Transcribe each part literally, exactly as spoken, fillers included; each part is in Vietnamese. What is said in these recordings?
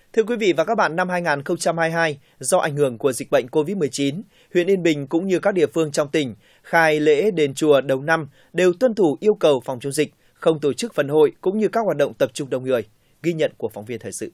Thưa quý vị và các bạn, năm hai nghìn không trăm hai mươi hai, do ảnh hưởng của dịch bệnh covid mười chín, huyện Yên Bình cũng như các địa phương trong tỉnh khai lễ đền chùa đầu năm đều tuân thủ yêu cầu phòng chống dịch, không tổ chức phần hội cũng như các hoạt động tập trung đông người. Ghi nhận của phóng viên thời sự.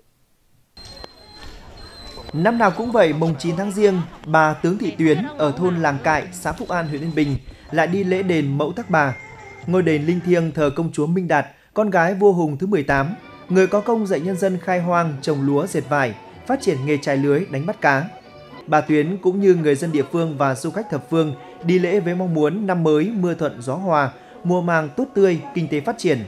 Năm nào cũng vậy, mùng chín tháng Giêng, bà Tướng Thị Tuyến ở thôn Làng Cại, xã Phúc An, huyện Yên Bình lại đi lễ đền Mẫu Tắc Bà. Ngôi đền linh thiêng thờ công chúa Minh Đạt, con gái vua Hùng thứ mười tám, người có công dạy nhân dân khai hoang, trồng lúa, dệt vải, phát triển nghề chài lưới, đánh bắt cá. Bà Tuyến cũng như người dân địa phương và du khách thập phương đi lễ với mong muốn năm mới mưa thuận gió hòa, mùa màng tốt tươi, kinh tế phát triển.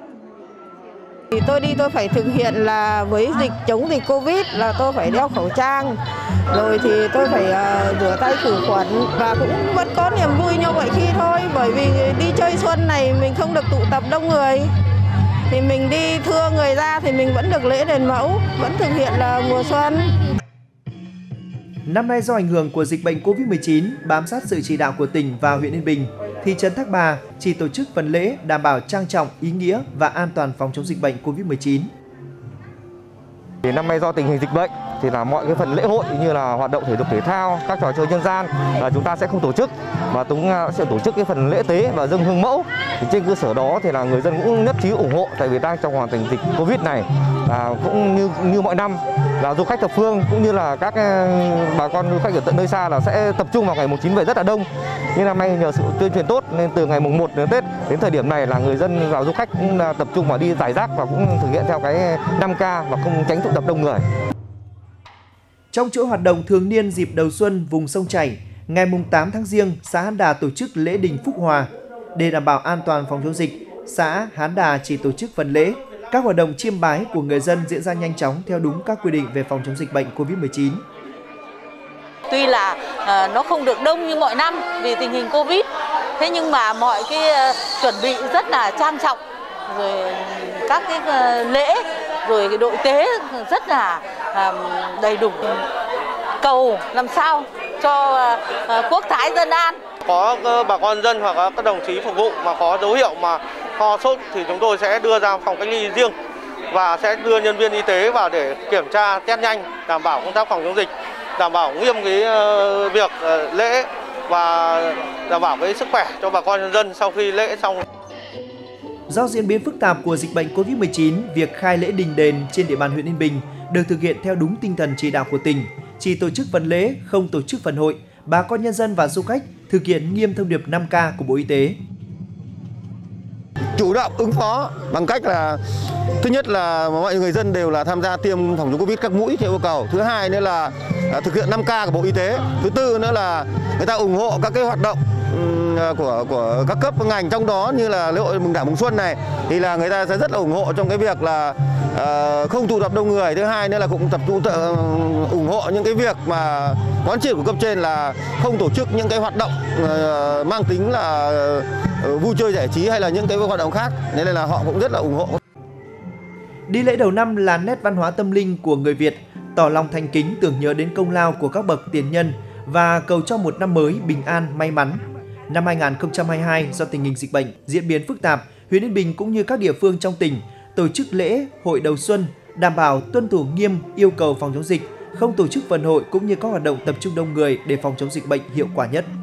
Thì tôi đi tôi phải thực hiện là với dịch chống dịch Covid là tôi phải đeo khẩu trang, rồi thì tôi phải uh, rửa tay khử khuẩn và cũng vẫn có niềm vui như vậy khi thôi, bởi vì đi chơi xuân này mình không được tụ tập đông người. Thì mình đi thưa người ra thì mình vẫn được lễ đền Mẫu, vẫn thực hiện là mùa xuân. Năm nay do ảnh hưởng của dịch bệnh covid mười chín, bám sát sự chỉ đạo của tỉnh và huyện Yên Bình, thị trấn Thác Bà chỉ tổ chức phần lễ đảm bảo trang trọng, ý nghĩa và an toàn phòng chống dịch bệnh covid mười chín. Thì năm nay do tình hình dịch bệnh thì là mọi cái phần lễ hội như là hoạt động thể dục thể thao, các trò chơi dân gian là chúng ta sẽ không tổ chức, và chúng sẽ tổ chức cái phần lễ tế và dâng hương mẫu. Thì trên cơ sở đó thì là người dân cũng nhất trí ủng hộ, tại vì đang trong hoàn cảnh dịch Covid này, à, cũng như như mọi năm là du khách thập phương cũng như là các bà con du khách ở tận nơi xa là sẽ tập trung vào ngày mùng chín về rất là đông. Nhưng năm nay nhờ sự tuyên truyền tốt nên từ ngày mùng một đến Tết đến thời điểm này là người dân và du khách cũng là tập trung vào đi giải rác và cũng thực hiện theo cái năm K và không tránh tụ tập đông người. Trong chuỗi hoạt động thường niên dịp đầu xuân vùng sông Chảy, ngày mùng tám tháng Giêng, xã Hán Đà tổ chức lễ đình Phúc Hòa. Để đảm bảo an toàn phòng chống dịch, xã Hán Đà chỉ tổ chức phần lễ. Các hoạt động chiêm bái của người dân diễn ra nhanh chóng theo đúng các quy định về phòng chống dịch bệnh covid mười chín. Tuy là uh, nó không được đông như mọi năm vì tình hình Covid, thế nhưng mà mọi cái uh, chuẩn bị rất là trang trọng, rồi các cái uh, lễ, rồi cái đội tế rất là uh, đầy đủ, cầu làm sao cho uh, uh, quốc thái dân an. Có uh, bà con dân hoặc các đồng chí phục vụ mà có dấu hiệu mà ho sốt thì chúng tôi sẽ đưa ra phòng cách ly riêng và sẽ đưa nhân viên y tế vào để kiểm tra test nhanh, đảm bảo công tác phòng chống dịch, đảm bảo nghiêm cái uh, việc uh, lễ và đảm bảo cái sức khỏe cho bà con nhân dân sau khi lễ xong. Do diễn biến phức tạp của dịch bệnh covid mười chín, việc khai lễ đình đền trên địa bàn huyện Yên Bình được thực hiện theo đúng tinh thần chỉ đạo của tỉnh, chỉ tổ chức phần lễ, không tổ chức phần hội. Bà con nhân dân và du khách thực hiện nghiêm thông điệp năm K của Bộ Y tế. Chủ động ứng phó bằng cách là thứ nhất là mọi người dân đều là tham gia tiêm phòng chống Covid các mũi theo yêu cầu. Thứ hai nữa là thực hiện năm K của Bộ Y tế. Thứ tư nữa là người ta ủng hộ các cái hoạt động của của các cấp ngành, trong đó như là lễ hội mừng Đảng mừng Xuân này thì là người ta sẽ rất là ủng hộ trong cái việc là uh, không tụ tập đông người. Thứ hai nữa là cũng tập trung uh, ủng hộ những cái việc mà quán triệt của cấp trên là không tổ chức những cái hoạt động uh, mang tính là uh, vui chơi giải trí hay là những cái hoạt động khác, nên là họ cũng rất là ủng hộ. Đi lễ đầu năm là nét văn hóa tâm linh của người Việt, tỏ lòng thành kính tưởng nhớ đến công lao của các bậc tiền nhân và cầu cho một năm mới bình an, may mắn. Năm hai nghìn không trăm hai mươi hai, do tình hình dịch bệnh diễn biến phức tạp, huyện Yên Bình cũng như các địa phương trong tỉnh tổ chức lễ hội đầu xuân, đảm bảo tuân thủ nghiêm yêu cầu phòng chống dịch, không tổ chức phần hội cũng như các hoạt động tập trung đông người để phòng chống dịch bệnh hiệu quả nhất.